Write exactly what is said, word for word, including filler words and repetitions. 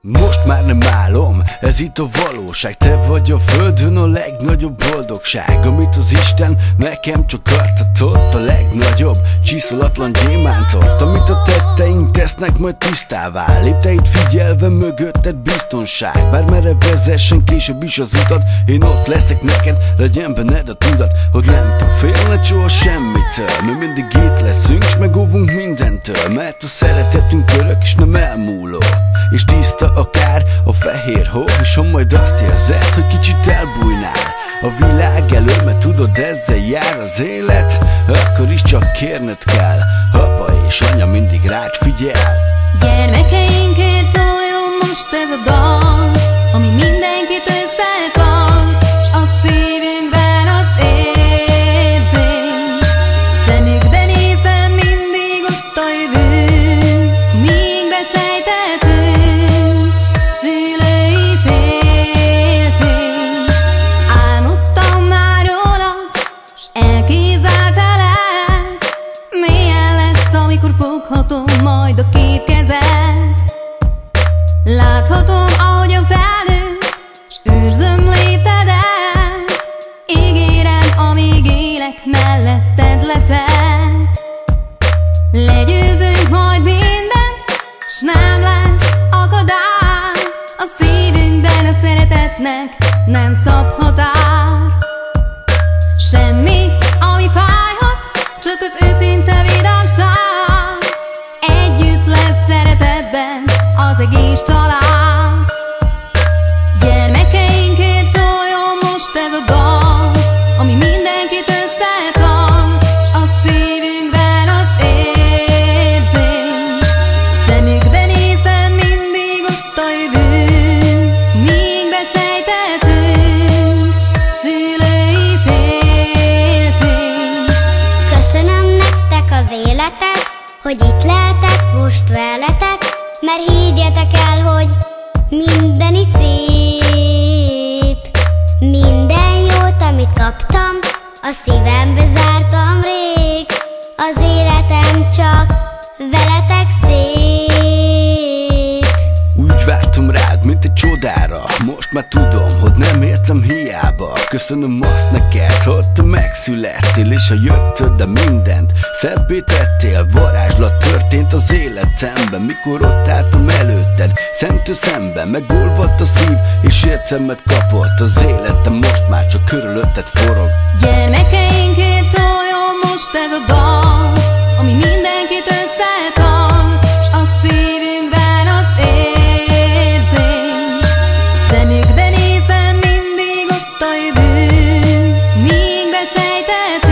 Most már nem álom, ez itt a valóság. Te vagy a földön a legnagyobb boldogság, amit az Isten nekem csak adhatott. A legnagyobb, csiszolatlan gyémántot, amit a tetteink tesznek majd tisztává. Lépteid figyelve mögötted biztonság, bármerre vezessen később is az utat. Én ott leszek neked, legyen benned a tudat, hogy nem kell félned soha semmitől. Mi mindig itt leszünk, s megóvunk mindentől, mert a szeretetünk örök és nem elmúló, és tiszta akár a fehér hó. És ha majd azt érzed, hogy kicsit elbújnál a világ elől, mert tudod, ezzel jár az élet, akkor is csak kérned kell, apa és anya mindig rád figyel. Gyermekeinkért szóljon most ez a dal, ami mindenkit összetart, s a szívünkben az érzés, szemükben nézve mindig ott a jövő, míg besejtettünk szülői féltés. Álmodtam már róla, s elképzeltelek, milyen lesz, amikor foghatom majd a két kezed. Láthatom, ahogyan felnősz, s őrzöm léptedet. Ígérem, amíg élek, melletted leszek. Legyőzünk majd mindent, s nem lesz akadály. A szívünkben a szeretetnek nem szab határ. Semmi, ami fájhat, csak az őszinte vidámság. Együtt lesz szeretetben az egész család. Gyermekeinkért szóljon most ez a dal, ami mindenkit összetart, s a szívünkben az érzés, szemükben nézve mindig ott a jövő, míg besejtettünk szülői féltés. Köszönöm nektek az életet, hogy itt lehetek most veletek, mert higgyetek el, hogy minden itt szép. Minden jót, amit kaptam, a szívembe zártam rég. Az életem csak veletek szép. Úgy vártam rád, mint egy csodára, most már tudom, hogy nem értem hiába. Köszönöm azt neked, hogy te megszülettél, és ha jötted, de mindent szebbé tettél. Varázslat történt az életemben, mikor ott álltam előtted, szemtől szemben. Megolvadt a szív, és értelmet kapott az életem, most már csak körülötted forog. Gyermekeinkért szóljon most ez a dal, ami mindenkit összetart, s a szívünkben az érzés, szemükben nézve mindig ott a jövő, míg besejtett